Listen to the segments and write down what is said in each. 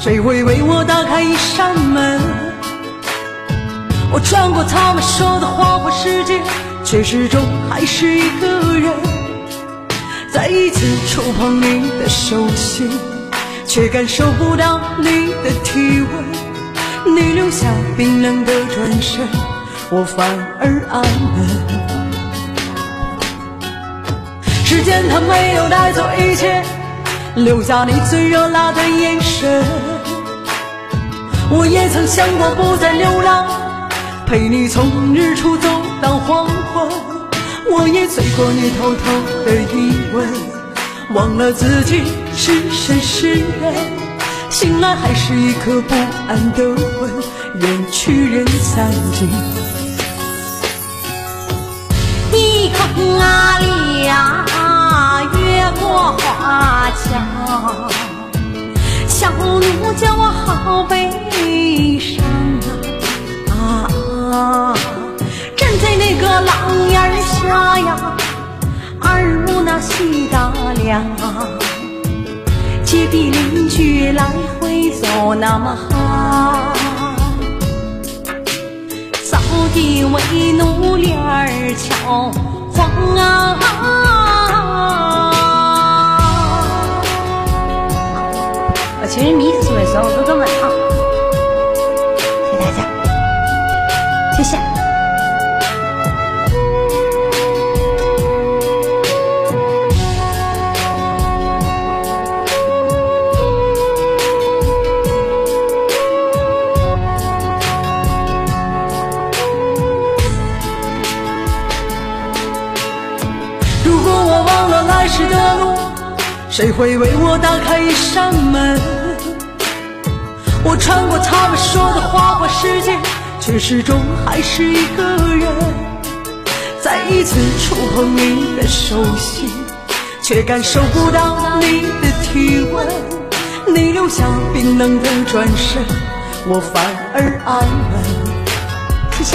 谁会为我打开一扇门？我穿过他们说的花花世界，却始终还是一个人。再一次触碰你的手心，却感受不到你的体温。你留下冰冷的转身，我反而安稳。时间它没有带走一切，留下你最热辣的眼神。我也曾想过不再流浪，陪你从日出走到黄昏。我也醉过你偷偷的一吻，忘了自己是神是人，醒来还是一颗不安的魂，愿去人散尽。 一空啊里呀，越过花桥，小路叫我好悲伤啊！站在那个廊檐下呀，耳目那细打量，街边邻居来回走那么好，扫地为奴脸儿瞧黄啊！其实迷途的时候都这么唱，谢谢大家，谢谢。 如果我忘了来时的路，谁会为我打开一扇门？我穿过他们说的花花世界，却始终还是一个人。再一次触碰你的手心，却感受不到你的体温。你留下冰冷的转身，我反而安稳。 谢谢。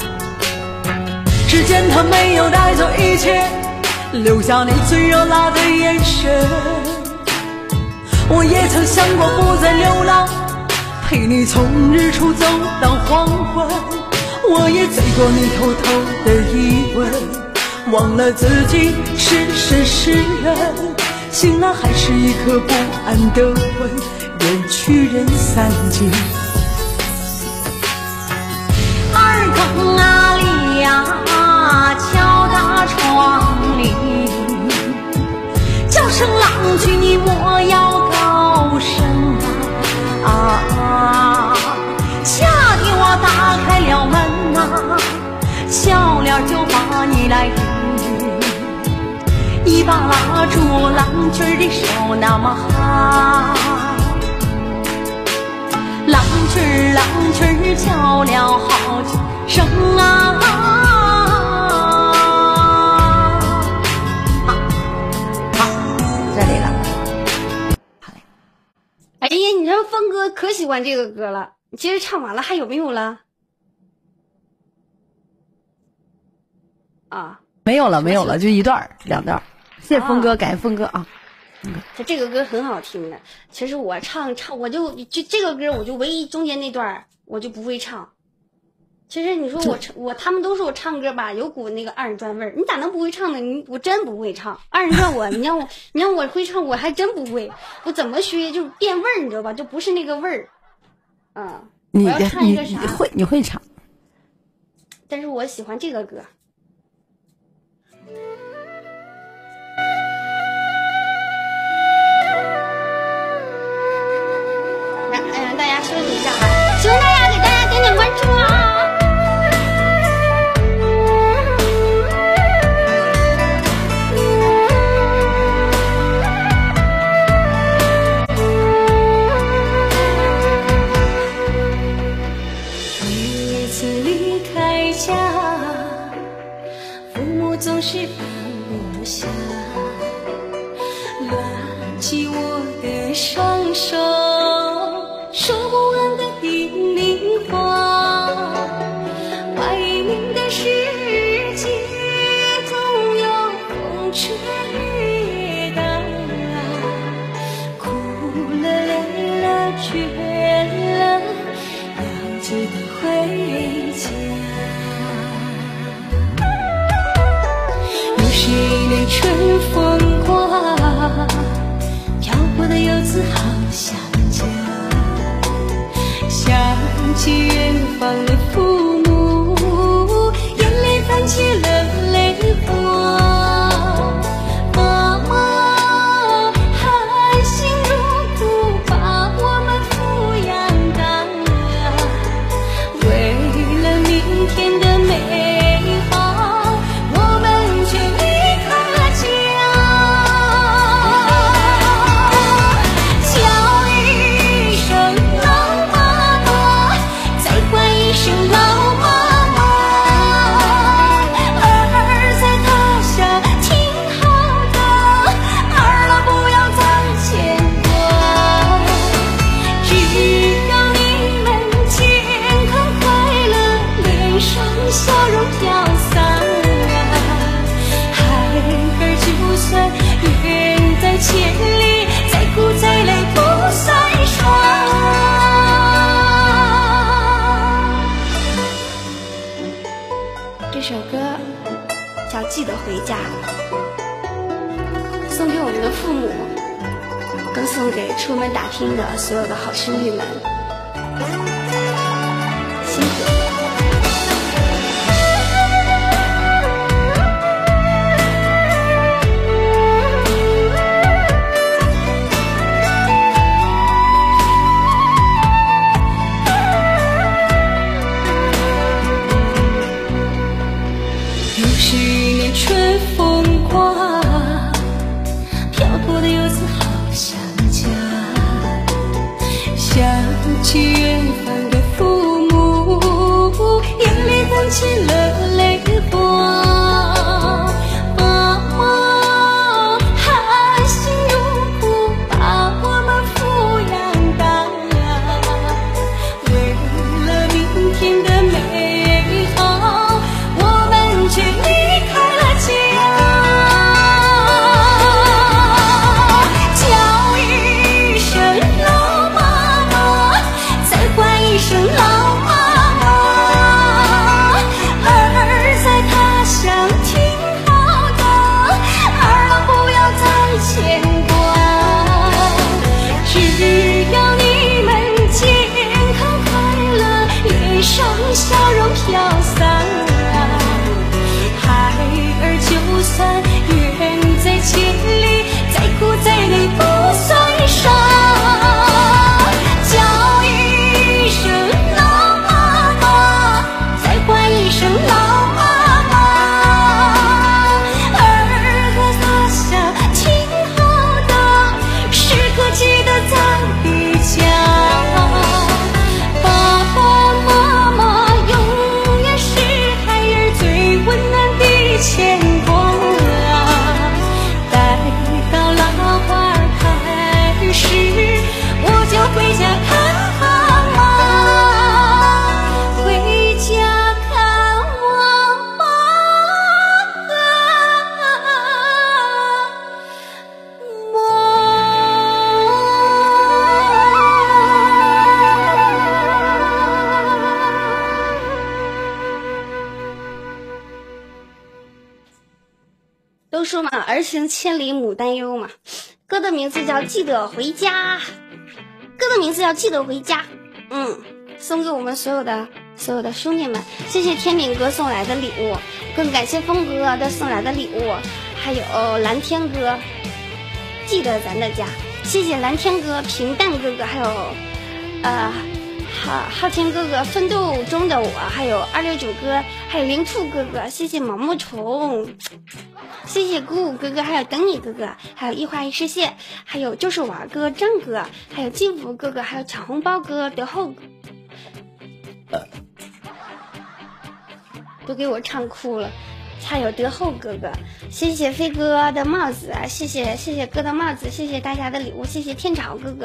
时间它没有带走一切，留下你最热辣的眼神。我也曾想过不再流浪，陪你从日出走到黄昏。我也醉过你偷偷的一吻，忘了自己是神是人，醒来还是一颗不安的魂，愿去人散尽。 二更啊里呀，敲打窗棂，叫声郎君你莫要高声啊！夏天我打开了门啊，笑脸就把你来迎，一把拉住郎君的手那么好，郎君叫了好几声啊！这里了，好嘞。哎呀，你这峰哥可喜欢这个歌了，你接着唱完了还有没有了？啊， 没有了，就一段两段。谢谢峰哥，感谢峰哥啊。 这个歌很好听的。其实我唱，我就这个歌，我就唯一中间那段我就不会唱。其实你说他们都说我唱歌吧，有股那个二人转味儿，你咋能不会唱呢？我真不会唱二人转你让我会唱，我还真不会。我怎么学就变味儿，你知道吧？就不是那个味儿。嗯，我要唱一个啥？ 你会唱， 但是我喜欢这个歌。让大家休息一下啊！希望大家给大家点点关注啊！ 每次离开家，父母总是放不下，拉起我的双手，说不完的叮咛话。外面的世界总有风吹雨打，哭了累了却年春风qua，漂泊的游子好想家，想起远方的父母，眼泪泛起了泪花。妈妈含辛茹苦把我们抚养大，为了明天的美好，我们却离开了家。叫一声老妈妈，再唤一声老妈妈，儿在他乡挺好的，儿了不要再牵挂。只要你们健康快乐，脸上笑容飘洒，孩儿就算远在千里，再苦再累不算啥。这首歌叫《记得回家》，送给我们的父母，更送给出门打拼的所有的好兄弟们，辛苦了。又是一年春风qua，漂泊的游子好想家，想起远方的父母，眼里泛起了泪花。妈妈含辛茹苦把我们抚养大，为了明天的美好，我们却离开了家。叫一声老妈妈，再唤一声老妈妈，儿在他乡挺好的，儿了不要再牵挂。只要你们健康快乐，脸上笑容飘洒，孩儿就算远在千里，再苦再累不算啥。叫一声老妈妈，再唤一声老妈妈，儿在他乡挺好的，时刻记得在回家。爸爸妈妈永远是孩儿最温暖的牵挂，待到浪花开时，我就回家看妈妈，回家看我都说嘛，儿行千里母担忧嘛。歌的名字叫《记得回家》，歌的名字叫《记得回家》。送给我们所有的兄弟们，谢谢天敏哥送来的礼物，更感谢峰哥的送来的礼物，还有蓝天哥，记得咱的家，谢谢蓝天哥、平淡哥哥，还有昊天哥哥、奋斗中的我，还有269哥，还有灵兔哥哥，谢谢毛毛虫，谢谢鼓舞哥哥，还有等你哥哥，还有一花一世谢，还有就是玩哥、郑哥，还有金福哥哥，还有抢红包哥、德厚哥，都给我唱哭了。还有德厚哥哥，谢谢飞哥的帽子，谢谢哥的帽子，谢谢大家的礼物，谢谢天朝哥哥。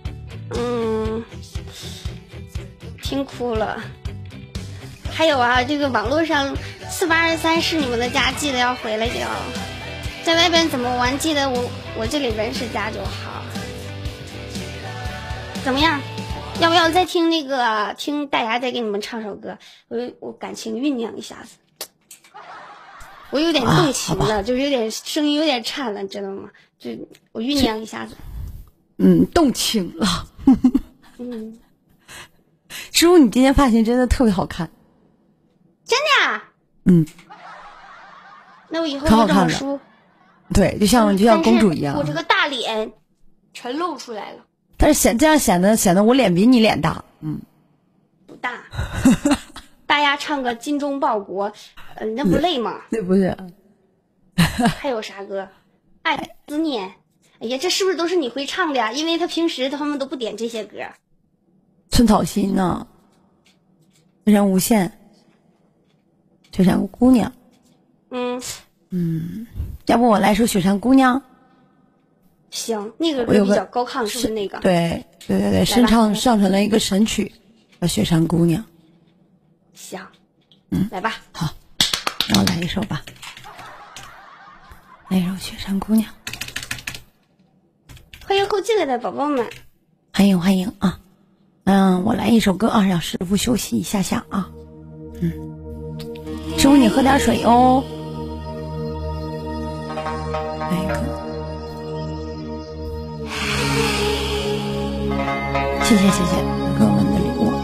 听哭了。还有啊，这个网络上4823是你们的家，记得要回来就要。在外边怎么玩，记得我这里人是家就好。怎么样？要不要再听那个听大牙再给你们唱首歌？我感情酝酿一下子。 我有点动情了，就是有点声音有点颤了，知道吗？就我酝酿一下子。 动情了。 嗯， 师傅，你今天发型真的特别好看。 真的啊？那我以后就这么梳。 对，就像公主一样。 我这个大脸全露出来了。 但是这样显得我脸比你脸大。 不大。大家唱个精忠报国，那不累吗？ 那不是。 还有啥歌？爱思念。哎呀，这是不是都是你会唱的呀？因为平时他们都不点这些歌。 寸草心呢？雪山无限。雪山姑娘。要不我来首雪山姑娘？ 行，那个歌比较高亢，是不是那个？ 对，上成了一个神曲，叫《雪山姑娘》。 行，来吧。 好，那我来一首吧，来一首《雪山姑娘》。 欢迎后进来的宝宝们， 欢迎啊！我来一首歌啊，让师傅休息一下下啊。师傅你喝点水哦。来一个，谢谢哥们的礼物。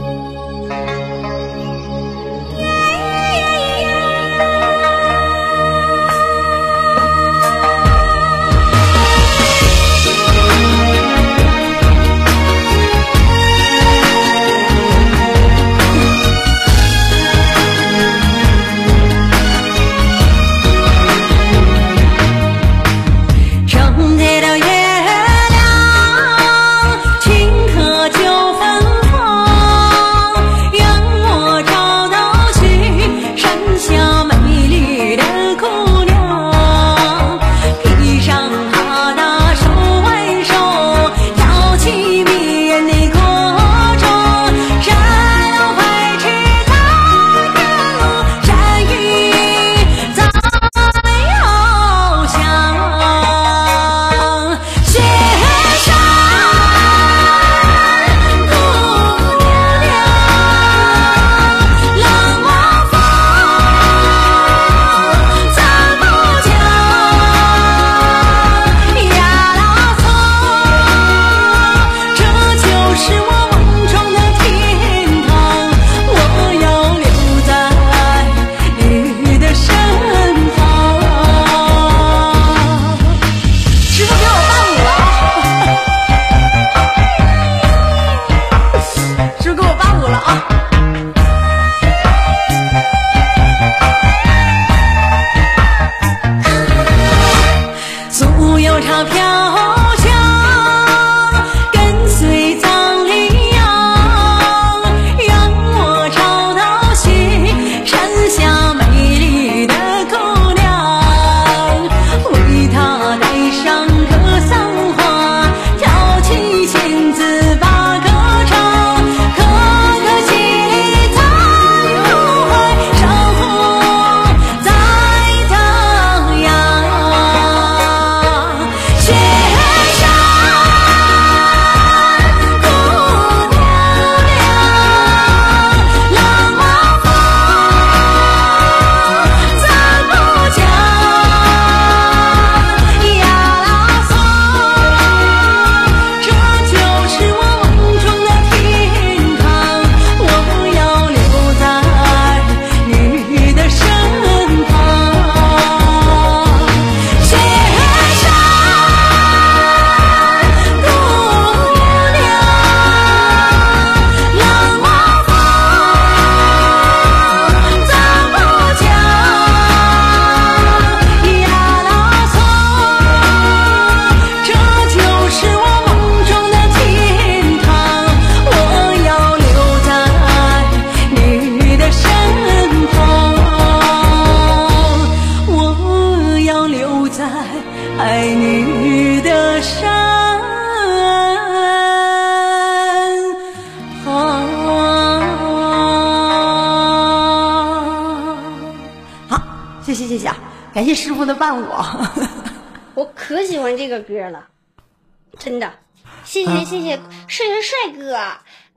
谢谢啊，感谢师傅的伴我。 我可喜欢这个歌了，真的，谢谢帅哥。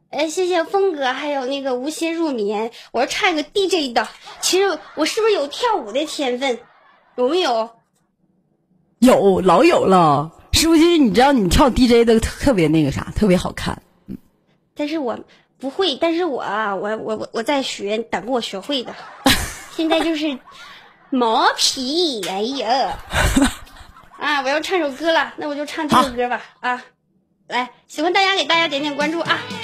谢谢峰哥，还有那个无心入眠。我要唱一个 DJ 的，其实我是不是有跳舞的天分？有没有？ 有，老有了。是不是你知道你跳 DJ 的特别那个啥，特别好看？ 但是我不会，但是我在学，等我学会的。现在就是毛皮，哎呀，啊！我要唱首歌了，那我就唱这首歌吧啊！来，喜欢大家给大家点点关注啊！